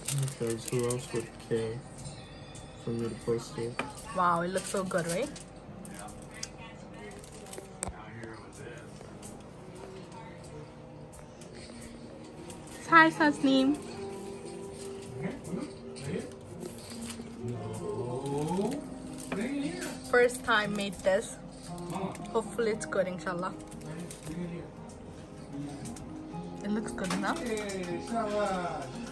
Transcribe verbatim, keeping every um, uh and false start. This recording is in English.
Because who else would care for me to post it? Wow, it looks so good, right? Hi, Tasneem. First time made this. Hopefully it's good, inshallah. It looks good enough.